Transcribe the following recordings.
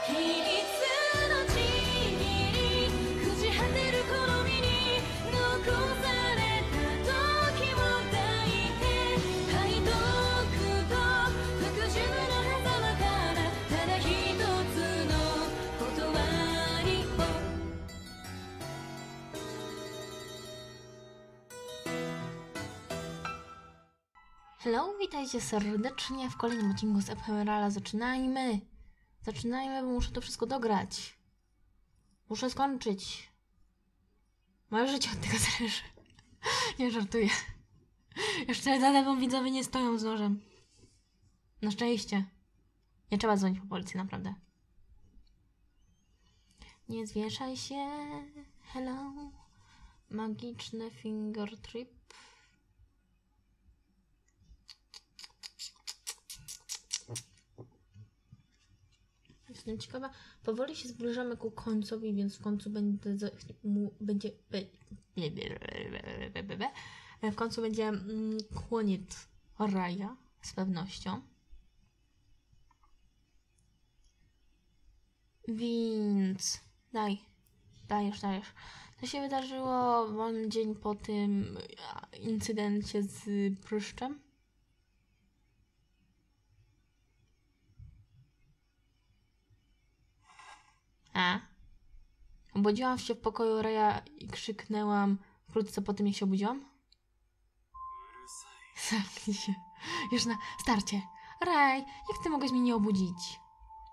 Hello, witajcie serdecznie w kolejnym odcinku z Ephemerala. Zaczynajmy, bo muszę to wszystko dograć. Muszę skończyć. Moje życie od tego zależy. Nie żartuję. Jeszcze za lewą widzowie nie stoją z nożem. Na szczęście. Nie trzeba dzwonić po policję, naprawdę. Nie zwieszaj się. Hello. Magiczny finger trip. Jestem ciekawa. Powoli się zbliżamy ku końcowi, więc w końcu będzie koniec raja z pewnością. Więc dajesz. To się wydarzyło wolny dzień po tym incydencie z pryszczem. Obudziłam się w pokoju Raya i krzyknęłam wkrótce po tym, jak się obudziłam. Zamknij się. Już na starcie. Ray, jak ty mogłeś mnie nie obudzić?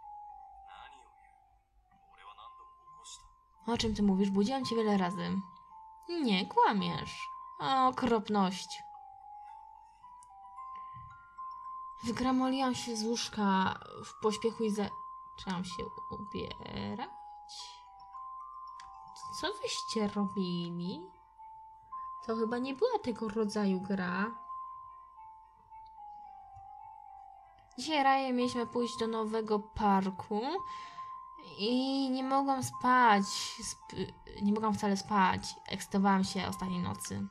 O czym ty mówisz? Budziłam cię wiele razy. Nie, kłamiesz. O, okropność. Wygramoliłam się z łóżka w pośpiechu i zaczęłam się ubierać. Co wyście robili? To chyba nie była tego rodzaju gra. Dzisiaj Rajem mieliśmy pójść do nowego parku i nie mogłam spać. Nie mogłam wcale spać. Ekscytowałam się ostatniej nocy.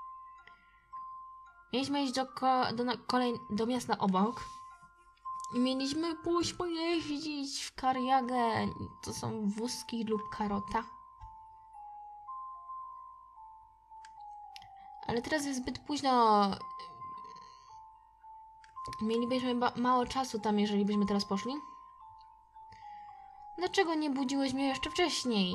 Mieliśmy iść do miasta obok i mieliśmy pójść pojeździć w kariagę. To są wózki lub karota. Ale teraz jest zbyt późno. Mielibyśmy mało czasu tam, jeżeli byśmy teraz poszli. Dlaczego nie budziłeś mnie jeszcze wcześniej?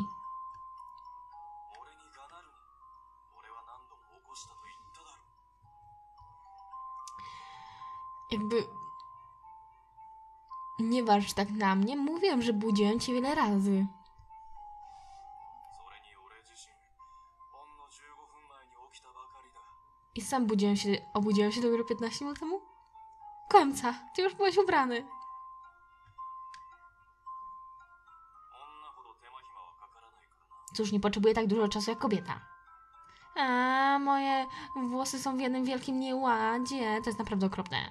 Jakby... Nie walcz tak na mnie. Mówiłam, że budziłem cię wiele razy. I sam obudziłem się dopiero 15 minut temu? Kłamca, ty już byłeś ubrany. Cóż, nie potrzebuję tak dużo czasu jak kobieta. A moje włosy są w jednym wielkim nieładzie. To jest naprawdę okropne.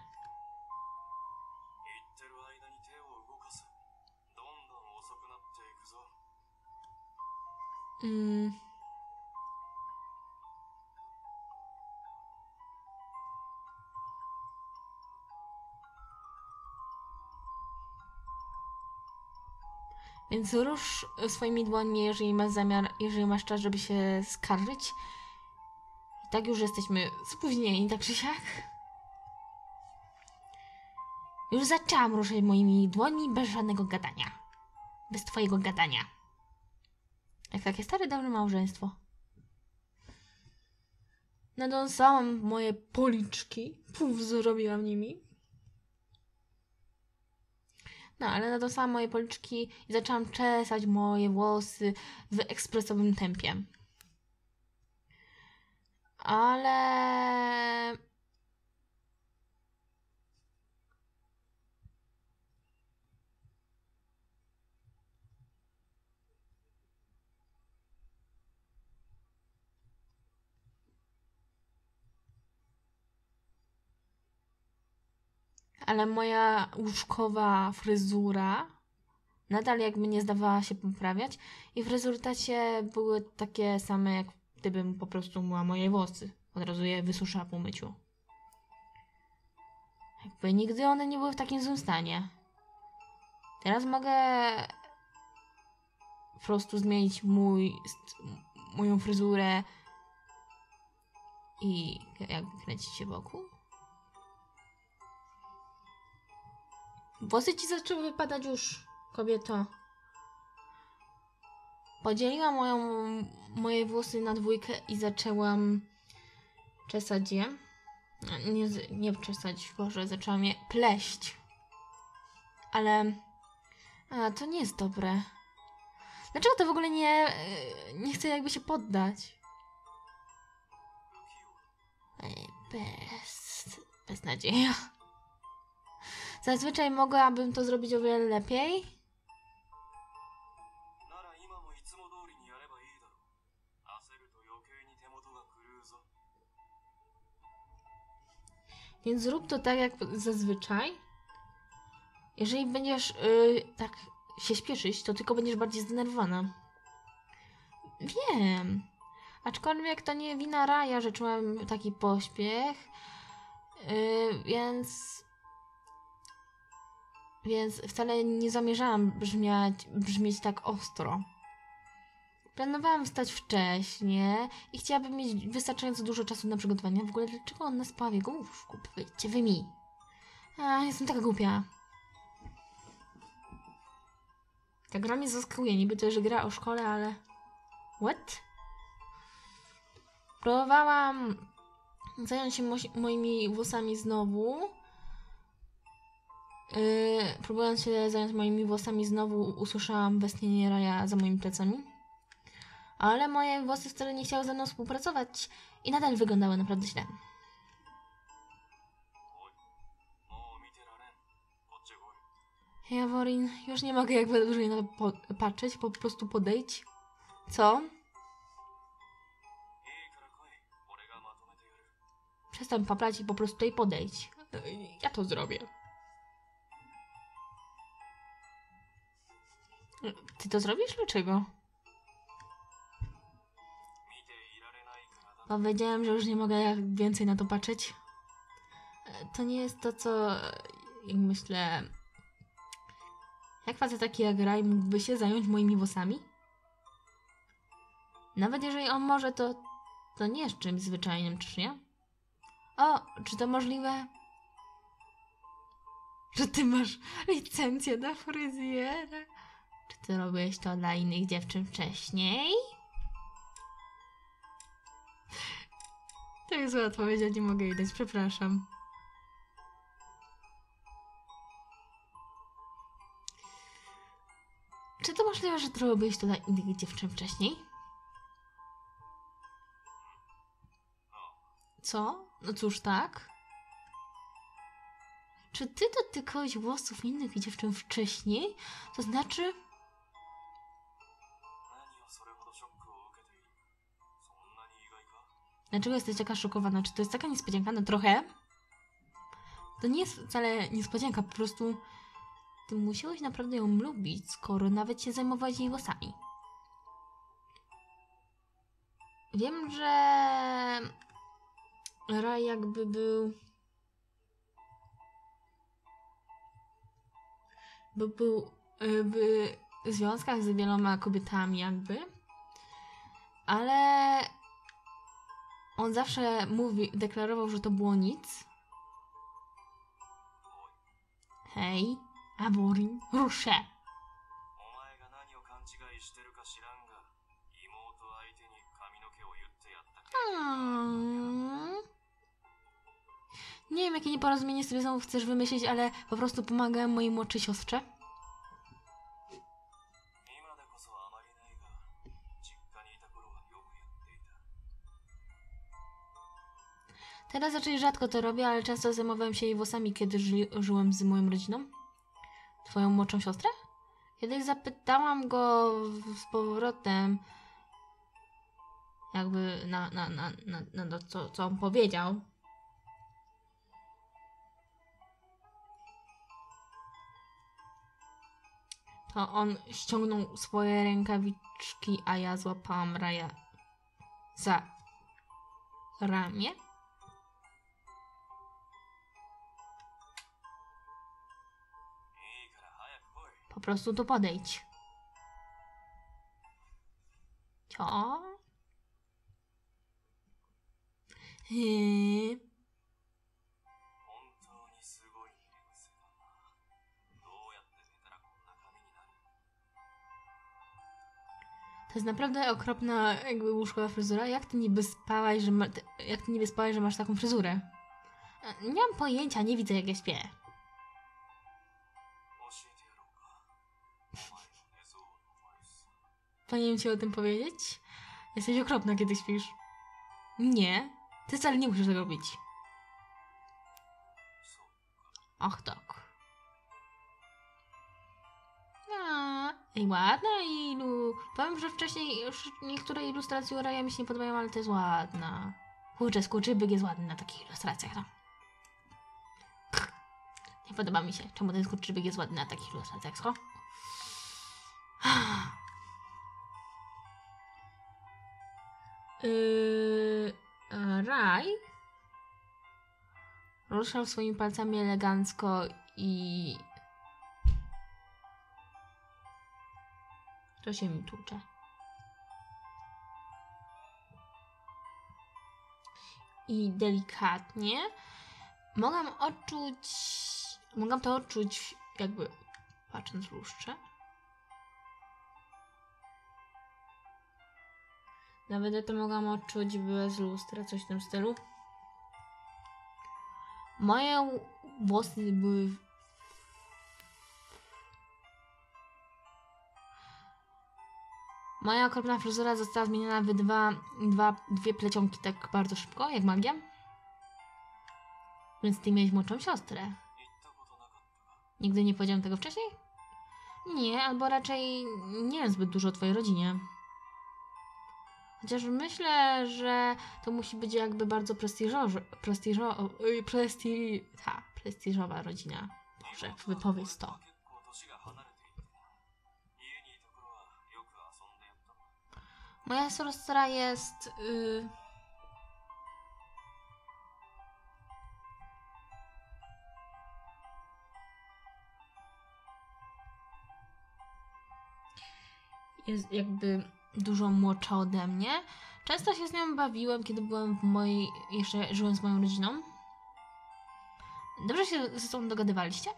Więc rusz swoimi dłońmi, jeżeli masz zamiar, jeżeli masz czas, żeby się skarżyć. I tak już jesteśmy spóźnieni, tak czy siak. Już zaczęłam ruszać moimi dłońmi bez żadnego gadania. Bez twojego gadania. Jak takie stare, dobre małżeństwo. Nadąsałam moje policzki. Zrobiłam nimi. No, ale nadąsałam moje policzki i zaczęłam czesać moje włosy w ekspresowym tempie. Ale... Ale moja łóżkowa fryzura nadal jakby nie zdawała się poprawiać i w rezultacie były takie same, jak gdybym po prostu myła moje włosy. Od razu je wysuszyła po myciu. Jakby nigdy one nie były w takim złym stanie. Teraz mogę po prostu zmienić moją fryzurę i jakby kręcić się wokół. Włosy ci zaczęły wypadać już, kobieto. Podzieliłam moje włosy na dwójkę i zaczęłam czesać je. Nie czesać, Boże, zaczęłam je pleść. Ale to nie jest dobre. Dlaczego to w ogóle nie chcę jakby się poddać? Beznadzieja. Zazwyczaj mogłabym to zrobić o wiele lepiej. Więc zrób to tak jak zazwyczaj. Jeżeli będziesz tak się śpieszyć, to tylko będziesz bardziej zdenerwowana. Wiem. Aczkolwiek to nie wina Raja, że czułam taki pośpiech. Więc wcale nie zamierzałam brzmieć tak ostro. Planowałam wstać wcześnie i chciałabym mieć wystarczająco dużo czasu na przygotowanie. W ogóle dlaczego on spał w jego łóżku? Powiedzcie wy mi. Jestem taka głupia. Ta gra mnie zaskakuje. Niby to, że gra o szkole, ale... What? Próbowałam zająć się moimi włosami znowu. Próbując się zająć moimi włosami znowu, usłyszałam westchnienie Raja za moimi plecami. Ale moje włosy wcale nie chciały ze mną współpracować i nadal wyglądały naprawdę źle. Jaworin, już nie mogę jakby dłużej na to patrzeć, po prostu podejdź. Co? Przestań paplać i po prostu tutaj podejdź. Ja to zrobię. Ty to zrobisz? Dlaczego? Powiedziałem, że już nie mogę jak więcej na to patrzeć. To nie jest to, co... Jak myślę... Jak facet taki jak Raj mógłby się zająć moimi włosami? Nawet jeżeli on może, to nie jest czymś zwyczajnym, czyż nie? O, czy to możliwe? Że ty masz licencję na fryzjera? Czy ty robiłeś to dla innych dziewczyn wcześniej? To jest zła odpowiedź, ja nie mogę jej dać, przepraszam. Czy to możliwe, że ty robiłeś to dla innych dziewczyn wcześniej? Co? No cóż, tak. Czy ty dotykałeś włosów innych dziewczyn wcześniej? To znaczy... Dlaczego jesteś taka szokowana? Czy to jest taka niespodzianka? No trochę. To nie jest wcale niespodzianka, po prostu... Ty musiałeś naprawdę ją lubić, skoro nawet się zajmowałeś jej włosami. Wiem, że... Raj jakby był... Był w związkach z wieloma kobietami jakby. Ale... On zawsze deklarował, że to było nic. Hej, Jaworin, ruszę. Nie wiem, jakie nieporozumienie sobie znowu chcesz wymyślić, ale po prostu pomagałem mojej młodszej siostrze. Teraz raczej rzadko to robię, ale często zajmowałem się jej włosami, kiedy żyłem z moją rodziną. Twoją młodszą siostrę? Kiedyś zapytałam go z powrotem, jakby na to, co on powiedział. To on ściągnął swoje rękawiczki, a ja złapałam Raja za ramię. Po prostu tu podejdź. Co? To jest naprawdę okropna jakby łóżkowa fryzura. Jak ty niby spałaś, że masz taką fryzurę? Nie mam pojęcia, nie widzę jak ja śpię. Powinienem ci o tym powiedzieć? Jesteś okropna, kiedy śpisz. Nie, ty wcale nie musisz tego robić. Och tak. Ej, ładna Powiem, że wcześniej już niektóre ilustracje Uraja mi się nie podobają, ale to jest ładna. Kurczę, skurczybyk jest ładny na takich ilustracjach, no. Nie podoba mi się, czemu ten skurczybyk jest ładny na takich ilustracjach, co? Raj ruszał swoimi palcami elegancko i... To się mi tłucze. I delikatnie mogłam to odczuć jakby patrząc w lustrze. Nawet to mogłam odczuć bez lustra, coś w tym stylu. Moje włosy były... Moja okropna fryzura została zmieniona w dwie plecionki tak bardzo szybko, jak magia. Więc ty miałeś młodszą siostrę. Nigdy nie powiedziałam tego wcześniej? Nie, albo raczej nie wiem zbyt dużo o twojej rodzinie. Chociaż myślę, że to musi być jakby bardzo prestiżowa rodzina. Boże, wypowiedz to. Moja siostra jest... jest jakby dużo młodsza ode mnie. Często się z nią bawiłem, kiedy byłem jeszcze żyłem z moją rodziną. Dobrze się ze sobą dogadywaliście?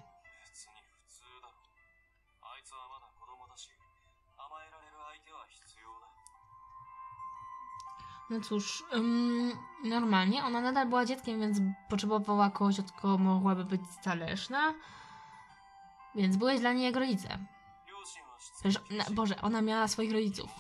No cóż, normalnie. Ona nadal była dzieckiem, więc potrzebowała kogoś, od kogo mogłaby być zależna. Więc byłeś dla niej jak rodzice. Boże, ona miała swoich rodziców.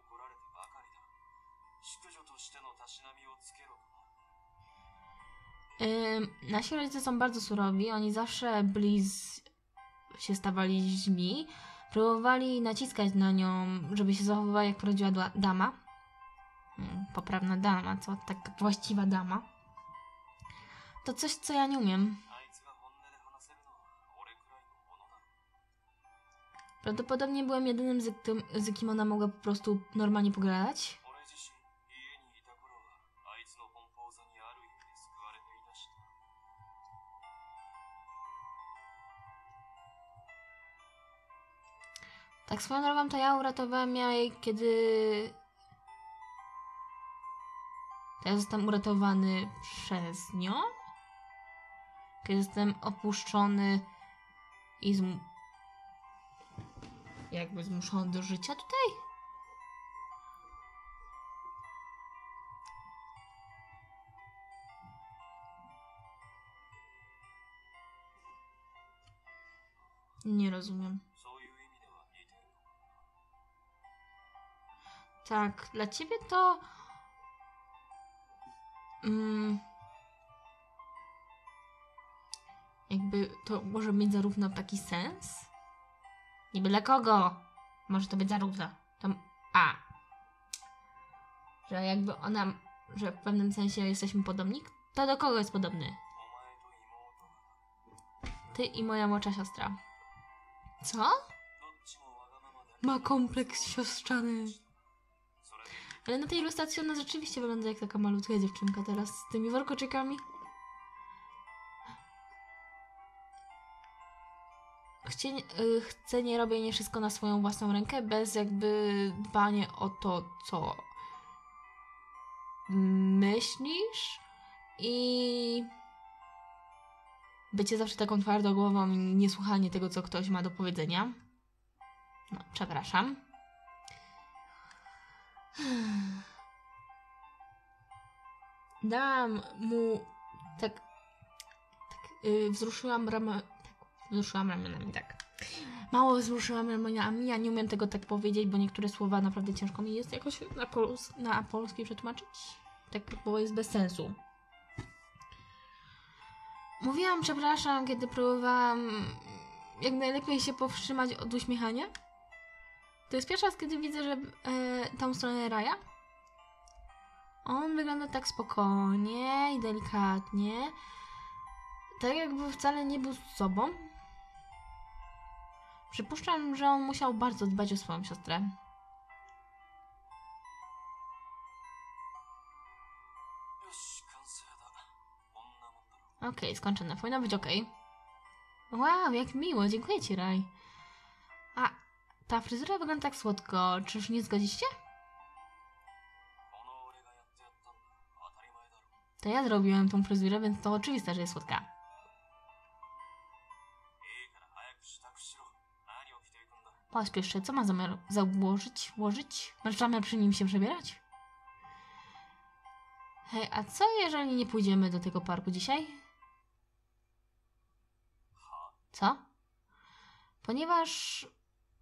Nasi rodzice są bardzo surowi. Oni zawsze się stawali źli. Próbowali naciskać na nią, żeby się zachowywała jak prawdziwa dama. Poprawna dama, co? Tak właściwa dama. To coś, co ja nie umiem. Prawdopodobnie byłem jedynym, z kim ona mogła po prostu normalnie pogadać. Tak swoją drogą to ja uratowałem jej, kiedy... Ja zostałem uratowany przez nią. Kiedy jestem opuszczony i jakby zmuszony do życia tutaj. Nie rozumiem. Tak, dla ciebie to... jakby to może mieć zarówno taki sens. Niby dla kogo może to być zarówno? Że jakby że w pewnym sensie jesteśmy podobni. To do kogo jest podobny? Ty i moja młodsza siostra. Co? Ma kompleks siostrzany. Ale na tej ilustracji ona rzeczywiście wygląda jak taka malutka dziewczynka teraz z tymi warkoczykami. chcę nie robienie wszystko na swoją własną rękę, bez jakby dbania o to, co myślisz i bycie zawsze taką twardogłową i niesłuchanie tego, co ktoś ma do powiedzenia. No, przepraszam. Dałam mu wzruszyłam ramionami, tak. Mało wzruszyłam ramionami, ja nie umiem tego tak powiedzieć, bo niektóre słowa naprawdę ciężko mi jest jakoś na polski przetłumaczyć. Tak, bo jest bez sensu. Mówiłam przepraszam, kiedy próbowałam jak najlepiej się powstrzymać od uśmiechania. To jest pierwszy raz, kiedy widzę, że tą stronę Raja. On wygląda tak spokojnie i delikatnie. Tak jakby wcale nie był z sobą. Przypuszczam, że on musiał bardzo dbać o swoją siostrę. Okej, skończone. Powinno być okej. Wow, jak miło. Dziękuję ci, Raj. A ta fryzura wygląda tak słodko. Czyż nie zgodzicie? To ja zrobiłem tą fryzurę, więc to oczywiste, że jest słodka. Pośpiesz się, co ma zamiar łożyć? Masz zamiar przy nim się przebierać? Hej, a co jeżeli nie pójdziemy do tego parku dzisiaj? Co? Ponieważ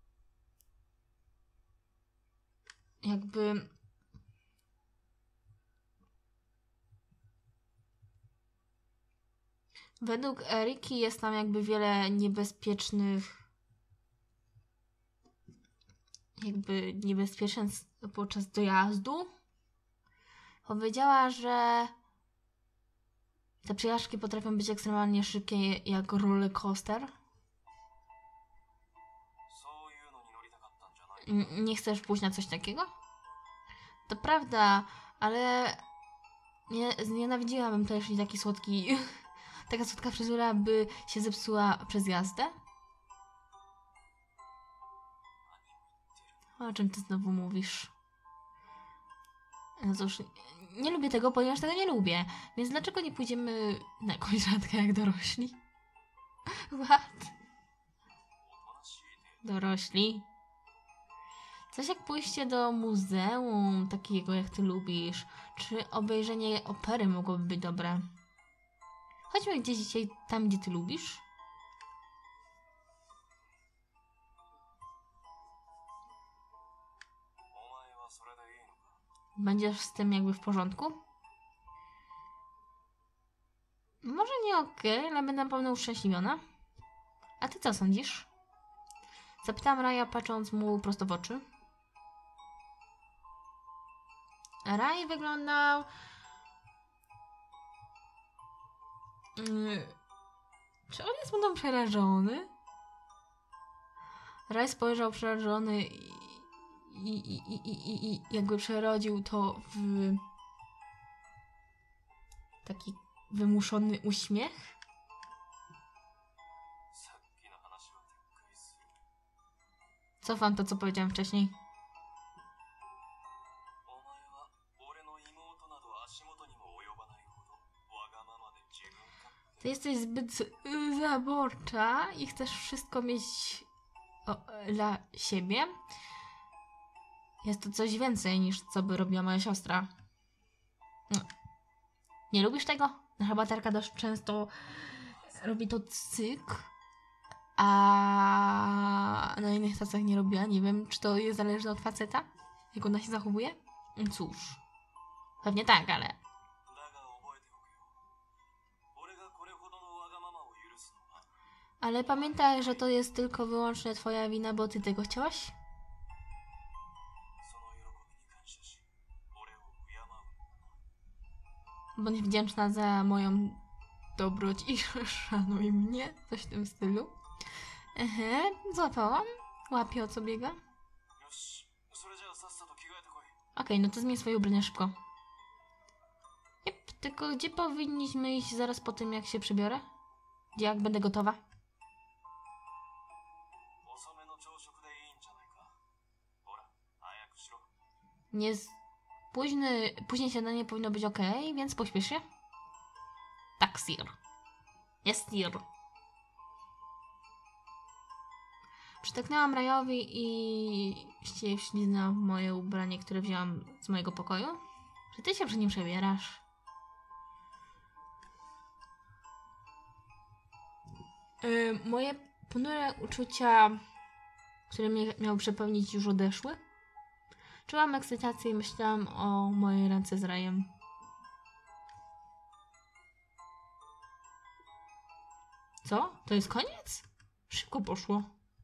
jakby według Eriki jest tam jakby wiele niebezpiecznych niebezpieczeństw podczas dojazdu. Powiedziała, że te przejażdżki potrafią być ekstremalnie szybkie jak roller coaster. Nie chcesz pójść na coś takiego? To prawda, ale znienawidziłabym to, jeśli taka słodka fryzura by się zepsuła przez jazdę. O czym ty znowu mówisz? No cóż, nie lubię tego, ponieważ tego nie lubię. Więc dlaczego nie pójdziemy na jakąś randkę jak dorośli? What? Dorośli? Coś jak pójście do muzeum, takiego jak ty lubisz, czy obejrzenie opery mogłoby być dobre. Chodźmy gdzieś dzisiaj tam, gdzie ty lubisz. Będziesz z tym jakby w porządku? Może nie okej, ale będę na pewno uszczęśliwiona. A ty co sądzisz? Zapytałam Raja, patrząc mu prosto w oczy. Raj wyglądał... Czy on jest mną przerażony? Raj spojrzał przerażony i jakby przerodził to w taki wymuszony uśmiech. Cofam to, co powiedziałem wcześniej. Ty jesteś zbyt zaborcza i chcesz wszystko mieć dla siebie. Jest to coś więcej niż co by robiła moja siostra. No. Nie lubisz tego? Nasza baterka dość często robi to cyk, a na innych stacjach nie robiła. Nie wiem, czy to jest zależne od faceta? Jak ona się zachowuje? Cóż, pewnie tak, ale... Ale pamiętaj, że to jest tylko wyłącznie twoja wina, bo ty tego chciałaś? Bądź wdzięczna za moją dobroć i szanuj mnie. Coś w tym stylu. Złapałam. Łapię, o co biega. Okej, no to zmień swoje ubrania szybko. Jep, tylko gdzie powinniśmy iść zaraz po tym, jak się przebiorę? Jak będę gotowa? Nie z... Później śniadanie powinno być ok, więc pośpiesz się. Tak, sir. Jest sir. Przytaknęłam Rajowi i śliznęłam moje ubranie, które wzięłam z mojego pokoju. Czy ty się przy nim przebierasz? Moje ponure uczucia, które mnie miały przepełnić, już odeszły. Czułam ekscytację i myślałam o mojej randce z Rajem. Co? To jest koniec? Szybko poszło.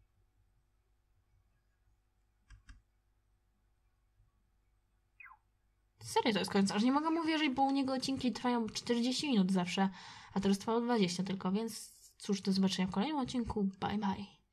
Serio to jest koniec, aż nie mogę mu wierzyć, bo u niego odcinki trwają 40 minut zawsze, a teraz trwało 20 tylko, więc cóż, do zobaczenia w kolejnym odcinku. Bye bye.